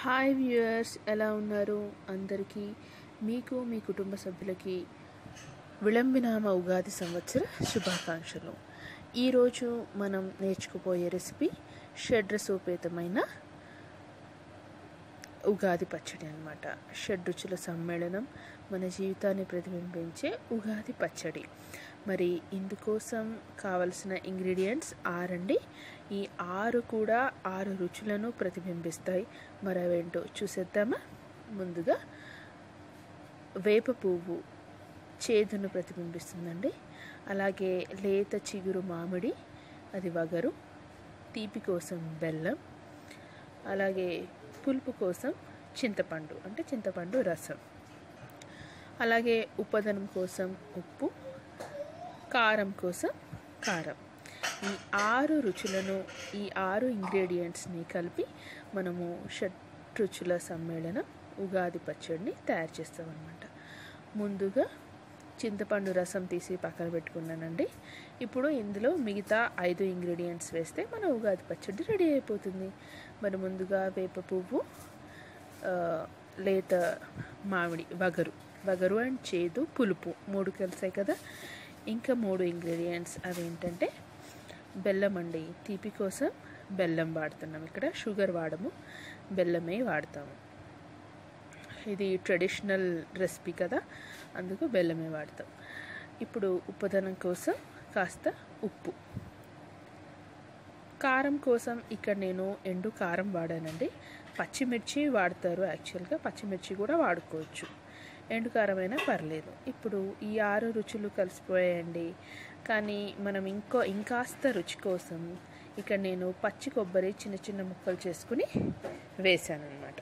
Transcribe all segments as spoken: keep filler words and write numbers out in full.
Hi viewers, ఎలా ఉన్నారు? అందరికీ మీకు మీ కుటుంబ సభ్యులకి విళంబినామ ఉగాది సంవత్సర శుభాకాంక్షలు. ఈరోజు మనం నేర్చుకుపోయే రెసిపీ షడ్రసోపేతమైన ఉగాది పచ్చడి అన్నమాట. షడ్రుచుల సమ్మేళనం, మన జీవితాన్ని ప్రతిబింబించే ఉగాది పచ్చడి. మరి ఇందుకోసం కావలసిన ఇంగ్రీడియంట్స్ ఆరండి. ఈ ఆరు కూడా ఆరు రుచులను ప్రతిబింబిస్తాయి. మరి అవేంటో చూసేద్దామా? ముందుగా వేప పువ్వు చేదును ప్రతిబింబిస్తుందండి. అలాగే లేత చిగురు మామిడి, అది వగరు. తీపి కోసం బెల్లం, అలాగే పులుపు కోసం చింతపండు అంటే చింతపండు రసం, అలాగే ఉపదనం కోసం ఉప్పు, కారం కోసం కారం. ఈ ఆరు రుచులను, ఈ ఆరు ఇంగ్రీడియంట్స్ని కలిపి మనము షడ్రుచుల సమ్మేళనం ఉగాది పచ్చడిని తయారు చేస్తామన్నమాట. ముందుగా చింతపండు రసం తీసి పక్కన పెట్టుకున్నానండి. ఇప్పుడు ఇందులో మిగతా ఐదు ఇంగ్రీడియంట్స్ వేస్తే మన ఉగాది పచ్చడి రెడీ అయిపోతుంది. మరి ముందుగా వేప పువ్వు, లేత మామిడి, వగరు వగరు అండ్ చేదు, పులుపు మూడు కలిసాయి కదా. ఇంకా మూడు ఇంగ్రీడియంట్స్ అవి ఏంటంటే బెల్లం అండి. తీపి కోసం బెల్లం వాడుతున్నాం, ఇక్కడ షుగర్ వాడము, బెల్లమే వాడతాము. ఇది ట్రెడిషనల్ రెసిపీ కదా, అందుకు బెల్లమే వాడతాం. ఇప్పుడు ఉపదనం కోసం కాస్త ఉప్పు. కారం కోసం ఇక్కడ నేను ఎండు కారం వాడానండి. పచ్చిమిర్చి వాడతారు, యాక్చువల్గా పచ్చిమిర్చి కూడా వాడుకోవచ్చు, ఎండు కారం అయినా పర్లేదు. ఇప్పుడు ఈ ఆరు రుచులు కలిసిపోయాయండి. కానీ మనం ఇంకో ఇంకాస్త రుచి కోసం ఇక్కడ నేను పచ్చి కొబ్బరి చిన్న చిన్న ముక్కలు చేసుకుని వేసాను అన్నమాట.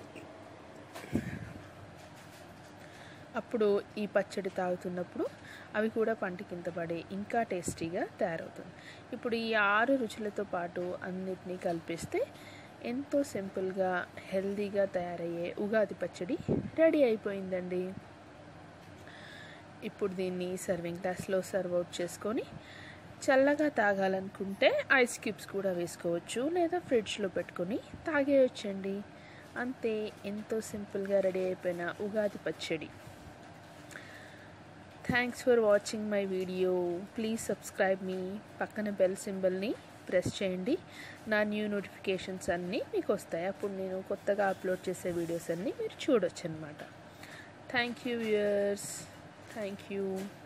అప్పుడు ఈ పచ్చడి తాగుతున్నప్పుడు అవి కూడా పంటి కింద పడి ఇంకా టేస్టీగా తయారవుతుంది. ఇప్పుడు ఈ ఆరు రుచులతో పాటు అన్నిటినీ కలిపిస్తే ఎంతో సింపుల్గా హెల్దీగా తయారయ్యే ఉగాది పచ్చడి రెడీ అయిపోయిందండి. ఇప్పుడు దీన్ని సర్వింగ్ గ్లాస్లో సర్వ్ అవుట్ చేసుకొని చల్లగా తాగాలనుకుంటే ఐస్ క్యూబ్స్ కూడా వేసుకోవచ్చు, లేదా ఫ్రిడ్జ్లో పెట్టుకొని తాగేయచ్చండి. అంతే, ఎంతో సింపుల్గా రెడీ అయిపోయిన ఉగాది పచ్చడి. Thanks for watching my video. Please subscribe మీ. పక్కన బెల్ సింబల్ని ప్రెస్ చేయండి. నా న్యూ నోటిఫికేషన్స్ అన్నీ మీకు వస్తాయి. అప్పుడు నేను కొత్తగా అప్లోడ్ చేసే వీడియోస్ అన్నీ మీరు చూడొచ్చు అన్నమాట. Thank you viewers. Thank you.